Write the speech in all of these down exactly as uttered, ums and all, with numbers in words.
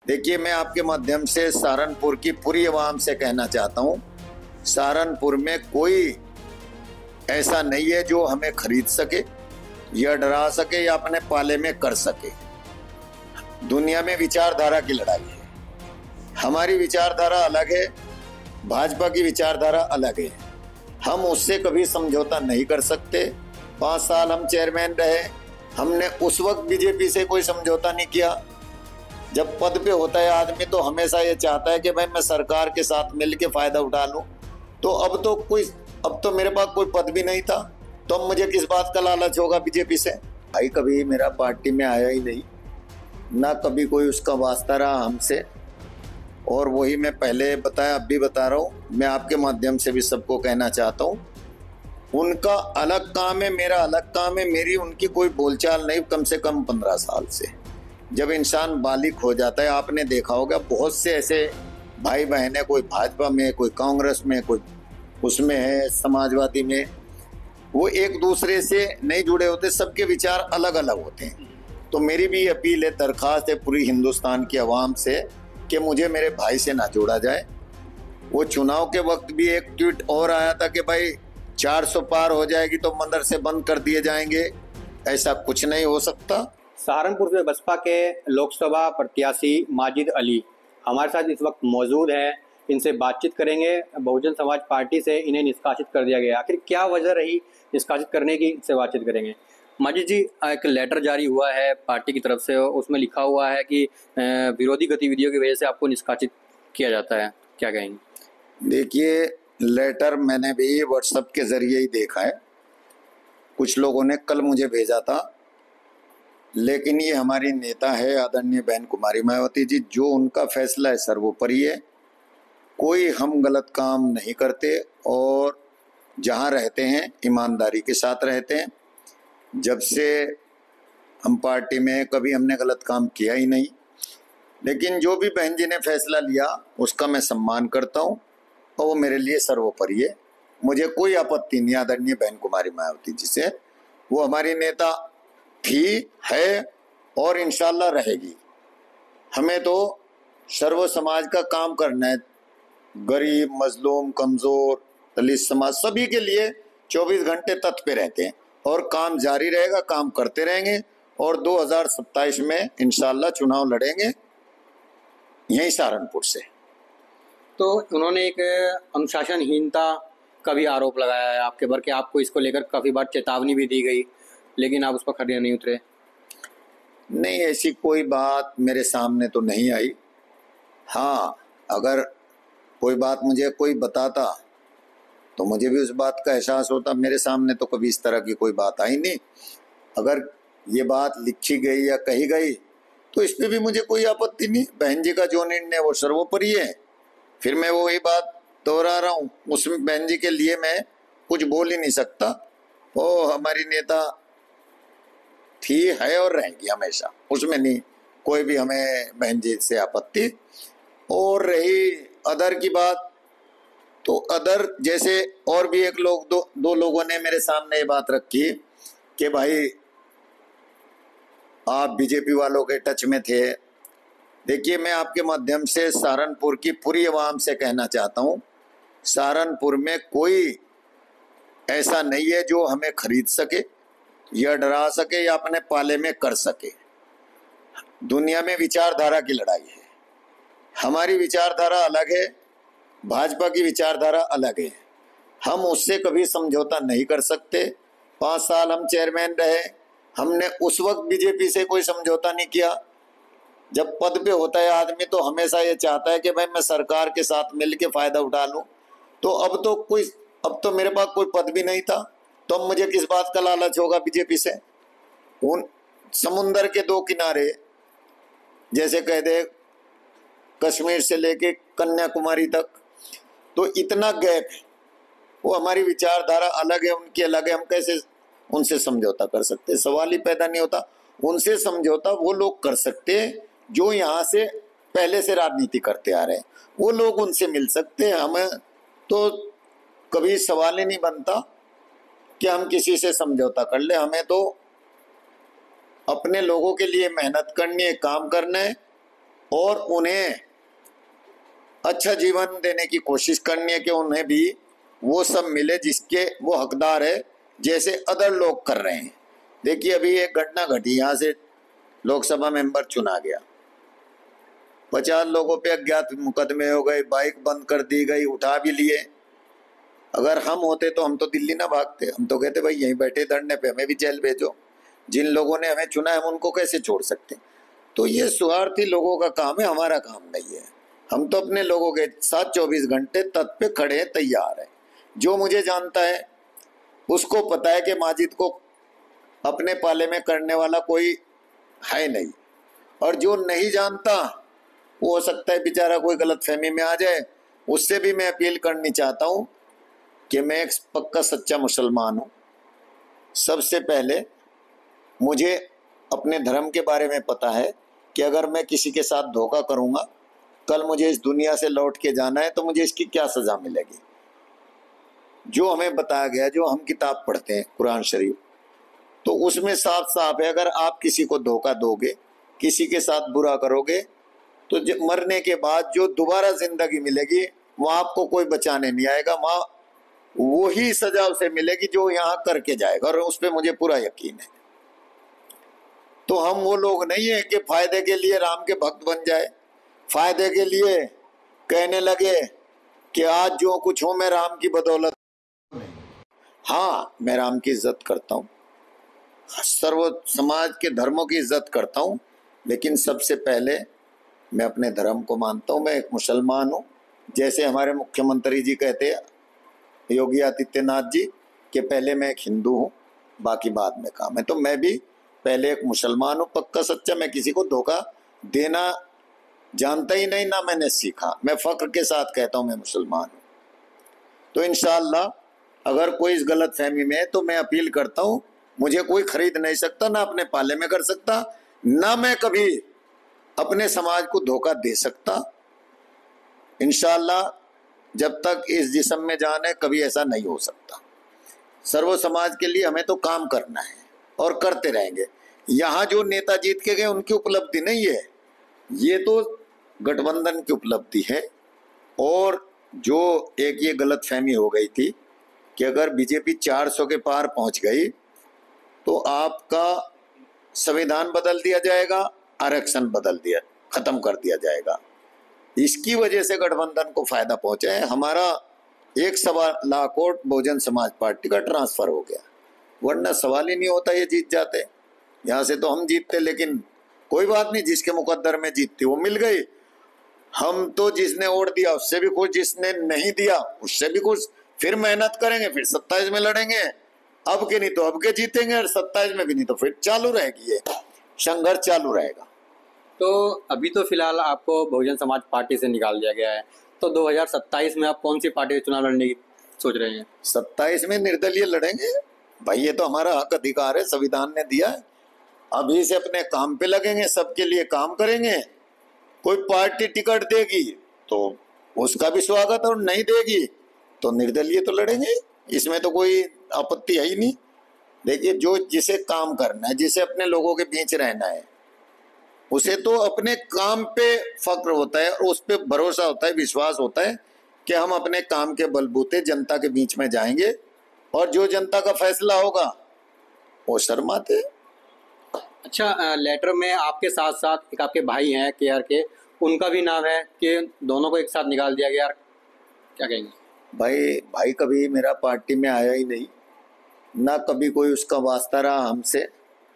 देखिए, मैं आपके माध्यम से सहारनपुर की पूरी आवाम से कहना चाहता हूँ, सहारनपुर में कोई ऐसा नहीं है जो हमें खरीद सके या डरा सके या अपने पाले में कर सके। दुनिया में विचारधारा की लड़ाई है। हमारी विचारधारा अलग है, भाजपा की विचारधारा अलग है। हम उससे कभी समझौता नहीं कर सकते। पांच साल हम चेयरमैन रहे, हमने उस वक्त बीजेपी से कोई समझौता नहीं किया। जब पद पे होता है आदमी तो हमेशा ये चाहता है कि भाई मैं सरकार के साथ मिलके फायदा उठा लूं। तो अब तो कोई अब तो मेरे पास कोई पद भी नहीं था, तो अब मुझे किस बात का लालच होगा बीजेपी से। भाई कभी मेरा पार्टी में आया ही नहीं, ना कभी कोई उसका वास्ता रहा हमसे। और वही मैं पहले बताया, अब भी बता रहा हूँ, मैं आपके माध्यम से भी सबको कहना चाहता हूँ, उनका अलग काम है, मेरा अलग काम है। मेरी उनकी कोई बोलचाल नहीं, कम से कम पंद्रह साल से। जब इंसान बालिग हो जाता है, आपने देखा होगा बहुत से ऐसे भाई बहन है, कोई भाजपा में, कोई कांग्रेस में, कोई उसमें है, समाजवादी में, वो एक दूसरे से नहीं जुड़े होते, सबके विचार अलग अलग होते हैं। तो मेरी भी अपील है, दरखास्त है पूरी हिंदुस्तान की आवाम से कि मुझे मेरे भाई से ना जोड़ा जाए। वो चुनाव के वक्त भी एक ट्वीट और आया था कि भाई चार सौ पार हो जाएगी तो मदरसे बंद कर दिए जाएंगे। ऐसा कुछ नहीं हो सकता। सहारनपुर से बसपा के लोकसभा प्रत्याशी माजिद अली हमारे साथ इस वक्त मौजूद हैं। इनसे बातचीत करेंगे। बहुजन समाज पार्टी से इन्हें निष्कासित कर दिया गया, आखिर क्या वजह रही निष्कासित करने की, इनसे बातचीत करेंगे। माजिद जी, एक लेटर जारी हुआ है पार्टी की तरफ से, उसमें लिखा हुआ है कि विरोधी गतिविधियों की वजह से आपको निष्कासित किया जाता है, क्या कहेंगे? देखिए, लेटर मैंने भी व्हाट्सएप के जरिए ही देखा है, कुछ लोगों ने कल मुझे भेजा था, लेकिन ये हमारी नेता है आदरणीय बहन कुमारी मायावती जी, जो उनका फैसला है सर्वोपरि है। कोई हम गलत काम नहीं करते और जहाँ रहते हैं ईमानदारी के साथ रहते हैं। जब से हम पार्टी में कभी हमने गलत काम किया ही नहीं, लेकिन जो भी बहन जी ने फैसला लिया उसका मैं सम्मान करता हूँ और वो मेरे लिए सर्वोपरि है। मुझे कोई आपत्ति नहीं आदरणीय बहन कुमारी मायावती जी से। वो हमारी नेता थी, है और इंशाल्लाह रहेगी। हमें तो सर्व समाज का काम करना है, गरीब, मजलूम, कमजोर, दलित समाज, सभी के लिए चौबीस घंटे तत्पर रहते हैं और काम जारी रहेगा, काम करते रहेंगे और दो हज़ार सत्ताईस में इंशाल्लाह चुनाव लड़ेंगे यहीं सहारनपुर से। तो उन्होंने एक अनुशासनहीनता का भी आरोप लगाया है आपके पर कि आपको इसको लेकर काफ़ी बार चेतावनी भी दी गई, लेकिन आप उस पर खड़े नहीं उतरे। नहीं, ऐसी कोई बात मेरे सामने तो नहीं आई। हाँ, अगर कोई बात मुझे कोई बताता तो मुझे भी उस बात का एहसास होता। मेरे सामने तो कभी इस तरह की कोई बात आई नहीं। अगर ये बात लिखी गई या कही गई तो इस पे भी मुझे कोई आपत्ति नहीं। बहन जी का जो निर्णय वो सर्वोपरि है। फिर मैं वही बात दोहरा रहा हूँ, उसमें बहन जी के लिए मैं कुछ बोल ही नहीं सकता। वो हमारी नेता थी, है और रहेगी हमेशा, उसमें नहीं कोई भी हमें बहन जी से आपत्ति। और रही अदर की बात, तो अदर जैसे और भी एक लोग दो दो लोगों ने मेरे सामने ये बात रखी कि भाई आप बीजेपी वालों के टच में थे। देखिए, मैं आपके माध्यम से सहारनपुर की पूरी आवाम से कहना चाहता हूँ, सहारनपुर में कोई ऐसा नहीं है जो हमें खरीद सके या डरा सके या अपने पाले में कर सके। दुनिया में विचारधारा की लड़ाई है। हमारी विचारधारा अलग है, भाजपा की विचारधारा अलग है। हम उससे कभी समझौता नहीं कर सकते। पांच साल हम चेयरमैन रहे, हमने उस वक्त बीजेपी से कोई समझौता नहीं किया। जब पद पे होता है आदमी तो हमेशा ये चाहता है कि भाई मैं सरकार के साथ मिलके फायदा उठा लूं। तो अब तो कोई अब तो मेरे पास कोई पद भी नहीं था, तो अब मुझे किस बात का लालच होगा बीजेपी से। उन समुंदर के दो किनारे, जैसे कह दे कश्मीर से लेके कन्याकुमारी तक, तो इतना गैप है। वो हमारी विचारधारा अलग है, उनकी अलग है, हम कैसे उनसे समझौता कर सकते? सवाल ही पैदा नहीं होता। उनसे समझौता वो लोग कर सकते हैं जो यहाँ से पहले से राजनीति करते आ रहे हैं, वो लोग उनसे मिल सकते हैं। हमें तो कभी सवाल ही नहीं बनता कि हम किसी से समझौता कर ले। हमें तो अपने लोगों के लिए मेहनत करनी है, काम करना है और उन्हें अच्छा जीवन देने की कोशिश करनी है कि उन्हें भी वो सब मिले जिसके वो हकदार है, जैसे अदर लोग कर रहे हैं। देखिए अभी एक घटना घटी, यहाँ से लोकसभा मेंबर चुना गया, पचास लोगों पे अज्ञात मुकदमे हो गए, बाइक बंद कर दी गई, उठा भी लिए। अगर हम होते तो हम तो दिल्ली ना भागते, हम तो कहते भाई यहीं बैठे धरने पे, हमें भी जेल भेजो। जिन लोगों ने हमें चुना है हम उनको कैसे छोड़ सकते? तो ये स्वार्थी लोगों का काम है, हमारा काम नहीं है। हम तो अपने लोगों के साथ चौबीस घंटे तत् पे खड़े तैयार है। जो मुझे जानता है उसको पता है कि माजिद को अपने पाले में करने वाला कोई है नहीं, और जो नहीं जानता वो हो सकता है बेचारा कोई गलत फहमी में आ जाए। उससे भी मैं अपील करनी चाहता हूँ कि मैं एक पक्का सच्चा मुसलमान हूँ। सबसे पहले मुझे अपने धर्म के बारे में पता है कि अगर मैं किसी के साथ धोखा करूँगा, कल मुझे इस दुनिया से लौट के जाना है तो मुझे इसकी क्या सज़ा मिलेगी। जो हमें बताया गया, जो हम किताब पढ़ते हैं कुरान शरीफ, तो उसमें साफ साफ है अगर आप किसी को धोखा दोगे, किसी के साथ बुरा करोगे, तो मरने के बाद जो दोबारा जिंदगी मिलेगी वहाँ आपको कोई बचाने नहीं आएगा, वहाँ वही सजा उसे मिलेगी जो यहाँ करके जाएगा, और उस पर मुझे पूरा यकीन है। तो हम वो लोग नहीं है कि फायदे के लिए राम के भक्त बन जाए, फायदे के लिए कहने लगे कि आज जो कुछ हो मैं राम की बदौलत। हाँ, मैं राम की इज्जत करता हूँ, सर्व समाज के धर्मों की इज्जत करता हूँ, लेकिन सबसे पहले मैं अपने धर्म को मानता हूँ। मैं एक मुसलमान हूँ। जैसे हमारे मुख्यमंत्री जी कहते हैं, योगी आदित्यनाथ जी, कि पहले मैं एक हिंदू हूँ बाकी बाद में काम है, तो मैं भी पहले एक मुसलमान हूँ, पक्का सच्चा। मैं किसी को धोखा देना जानता ही नहीं, ना मैंने सीखा। मैं फख्र के साथ कहता हूँ मैं मुसलमान हूँ। तो इंशाअल्लाह अगर कोई इस गलत फहमी में है तो मैं अपील करता हूँ, मुझे कोई खरीद नहीं सकता, ना अपने पाले में कर सकता, ना मैं कभी अपने समाज को धोखा दे सकता। इंशाअल्लाह जब तक इस जिस्म में जान है कभी ऐसा नहीं हो सकता। सर्व समाज के लिए हमें तो काम करना है और करते रहेंगे। यहाँ जो नेता जीत के गए उनकी उपलब्धि नहीं है, ये तो गठबंधन की उपलब्धि है। और जो एक ये गलत फहमी हो गई थी कि अगर बीजेपी चार सौ के पार पहुंच गई तो आपका संविधान बदल दिया जाएगा, आरक्षण बदल दिया खत्म कर दिया जाएगा, इसकी वजह से गठबंधन को फायदा पहुंचा है। हमारा एक सवा लाख वोट बहुजन समाज पार्टी का ट्रांसफर हो गया, वरना सवाल ही नहीं होता ये जीत जाते। यहाँ से तो हम जीतते, लेकिन कोई बात नहीं, जिसके मुकद्दर में जीतती वो मिल गई। हम तो जिसने वोट दिया उससे भी खुश, जिसने नहीं दिया उससे भी खुश। फिर मेहनत करेंगे, फिर सत्ताईस में लड़ेंगे, अब के नहीं तो अब के जीतेंगे, और सत्ताईस में भी नहीं तो फिर चालू रहेगी, ये संघर्ष चालू रहेगा। तो अभी तो फिलहाल आपको बहुजन समाज पार्टी से निकाल दिया गया है, तो दो हज़ार सत्ताईस में आप कौन सी पार्टी चुनाव लड़ने की सोच रहे हैं? सत्ताईस में निर्दलीय लड़ेंगे भाई, ये तो हमारा हक अधिकार है, संविधान ने दिया है। अभी से अपने काम पे लगेंगे, सबके लिए काम करेंगे। कोई पार्टी टिकट देगी तो उसका भी स्वागत, और नहीं देगी तो निर्दलीय तो लड़ेंगे, इसमें तो कोई आपत्ति है ही नहीं। देखिए, जो जिसे काम करना है, जिसे अपने लोगों के बीच रहना है, उसे तो अपने काम पे फक्र होता है, और उस पे भरोसा होता है, विश्वास होता है कि हम अपने काम के बलबूते जनता के बीच में जाएंगे, और जो जनता का फैसला होगा वो शर्माते। अच्छा, लेटर में आपके साथ साथ एक आपके भाई हैं के आर के, उनका भी नाम है कि दोनों को एक साथ निकाल दिया गया, क्या कहेंगे? भाई भाई कभी मेरा पार्टी में आया ही नहीं, ना कभी कोई उसका वास्ता रहा हमसे।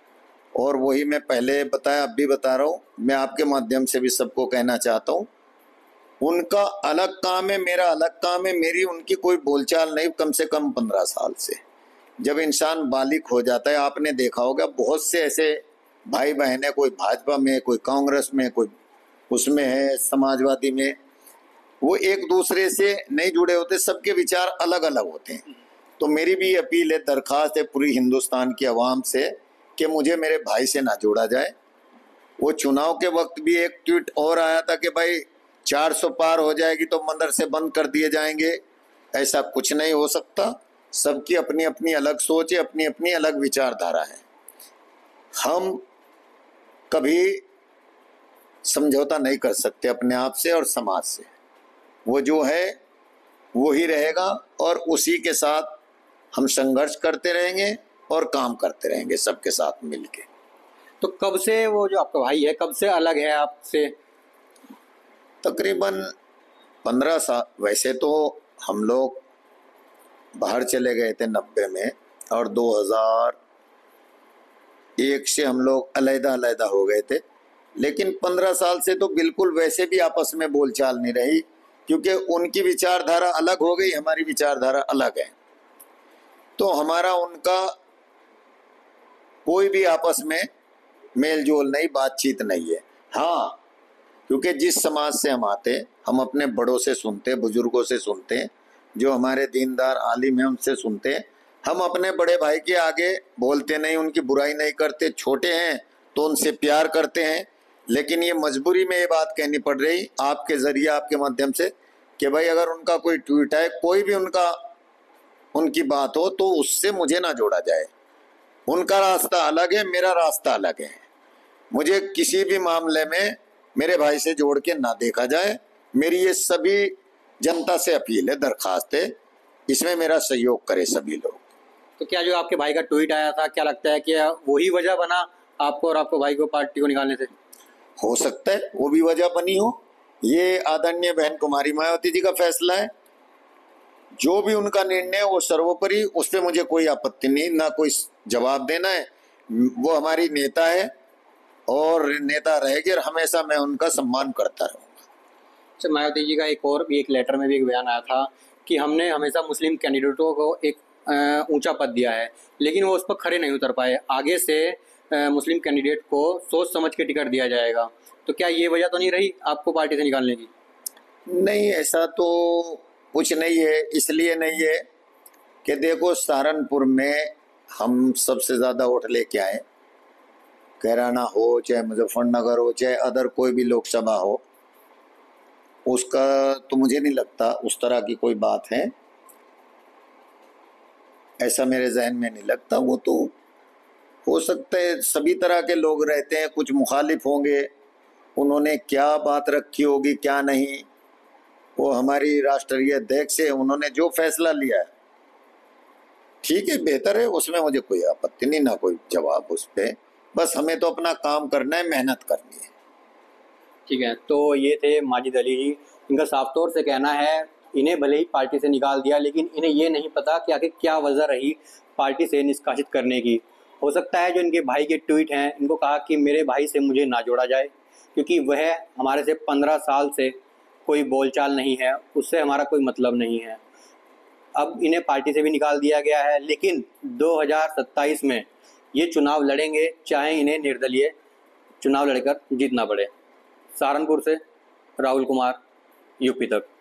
और वही मैं पहले बताया, अब भी बता रहा हूँ, मैं आपके माध्यम से भी सबको कहना चाहता हूँ, उनका अलग काम है, मेरा अलग काम है। मेरी उनकी कोई बोलचाल नहीं, कम से कम पंद्रह साल से। जब इंसान बालिग हो जाता है, आपने देखा होगा बहुत से ऐसे भाई बहन है, कोई भाजपा में, कोई कांग्रेस में, कोई उसमें है समाजवादी में, वो एक दूसरे से नहीं जुड़े होते, सबके विचार अलग अलग होते हैं। तो मेरी भी अपील है, दरखास्त है पूरी हिंदुस्तान की आवाम से कि मुझे मेरे भाई से ना जोड़ा जाए। वो चुनाव के वक्त भी एक ट्वीट और आया था कि भाई चार सौ पार हो जाएगी तो मदरसे बंद कर दिए जाएंगे। ऐसा कुछ नहीं हो सकता, सबकी अपनी अपनी अलग सोच है, अपनी अपनी अलग विचारधारा है। हम कभी समझौता नहीं कर सकते अपने आप से और समाज से। वो जो है वो ही रहेगा और उसी के साथ हम संघर्ष करते रहेंगे और काम करते रहेंगे सबके साथ मिलके। तो कब से वो जो आपका भाई है कब से अलग है आपसे? तकरीबन पंद्रह साल। वैसे तो हम लोग बाहर चले गए थे नब्बे में और दो हज़ार एक से हम लोग अलहदा अलहदा हो गए थे, लेकिन पंद्रह साल से तो बिल्कुल वैसे भी आपस में बोलचाल नहीं रही, क्योंकि उनकी विचारधारा अलग हो गई, हमारी विचारधारा अलग है। तो हमारा उनका कोई भी आपस में मेल जोल नहीं, बातचीत नहीं है। हाँ, क्योंकि जिस समाज से हम आते, हम अपने बड़ों से सुनते, बुजुर्गों से सुनते, जो हमारे दीनदार आलिम हैं उनसे सुनते। हम अपने बड़े भाई के आगे बोलते नहीं, उनकी बुराई नहीं करते। छोटे हैं तो उनसे प्यार करते हैं, लेकिन ये मजबूरी में ये बात कहनी पड़ रही आपके जरिए, आपके माध्यम से, कि भाई अगर उनका कोई ट्वीट है, कोई भी उनका उनकी बात हो, तो उससे मुझे ना जोड़ा जाए। उनका रास्ता अलग है, मेरा रास्ता अलग है। मुझे किसी भी मामले में मेरे भाई से जोड़ के ना देखा जाए। मेरी ये सभी जनता से अपील है, दरखास्त है, इसमें मेरा सहयोग करे सभी लोग। तो क्या जो आपके भाई का ट्वीट आया था, क्या लगता है कि वही वजह बना आपको और आपको भाई को पार्टी को निकालने से? हो सकता है वो भी वजह बनी हो। ये आदरणीय बहन कुमारी मायावती जी का फैसला है, जो भी उनका निर्णय वो सर्वोपरि, उस पर मुझे कोई आपत्ति नहीं, ना कोई जवाब देना है। वो हमारी नेता है और नेता रहेगी और हमेशा मैं उनका सम्मान करता रहूँगा। अच्छा, मायावती जी का एक और भी एक लेटर में भी एक बयान आया था कि हमने हमेशा मुस्लिम कैंडिडेटों को एक ऊंचा पद दिया है, लेकिन वो उस पर खड़े नहीं उतर पाए। आगे से मुस्लिम कैंडिडेट को सोच समझ के टिकट दिया जाएगा। तो क्या ये वजह तो नहीं रही आपको पार्टी से निकालने की? नहीं, ऐसा तो कुछ नहीं है। इसलिए नहीं है कि देखो, सहारनपुर में हम सबसे ज़्यादा वोट लेके आए। कैराना हो, चाहे मुजफ्फरनगर हो, चाहे अदर कोई भी लोकसभा हो, उसका तो मुझे नहीं लगता उस तरह की कोई बात है, ऐसा मेरे जहन में नहीं लगता। वो तो हो सकता है, सभी तरह के लोग रहते हैं, कुछ मुखालिफ होंगे, उन्होंने क्या बात रखी होगी क्या नहीं, वो हमारी राष्ट्रीय अध्यक्ष है, उन्होंने जो फैसला लिया है ठीक है, बेहतर है, उसमें मुझे कोई आपत्ति नहीं, ना कोई जवाब उस पर। बस हमें तो अपना काम करना है, मेहनत करनी है। ठीक है, तो ये थे माजिद अली जी। इनका साफ तौर से कहना है इन्हें भले ही पार्टी से निकाल दिया, लेकिन इन्हें ये नहीं पता कि आखिर क्या वजह रही पार्टी से निष्कासित करने की। हो सकता है जो इनके भाई के ट्वीट हैं, इनको कहा कि मेरे भाई से मुझे ना जोड़ा जाए, क्योंकि वह हमारे से पंद्रह साल से कोई बोलचाल नहीं है, उससे हमारा कोई मतलब नहीं है। अब इन्हें पार्टी से भी निकाल दिया गया है, लेकिन दो हज़ार सत्ताईस में ये चुनाव लड़ेंगे, चाहे इन्हें निर्दलीय चुनाव लड़कर जीतना पड़े। सहारनपुर से राहुल कुमार, यूपी तक।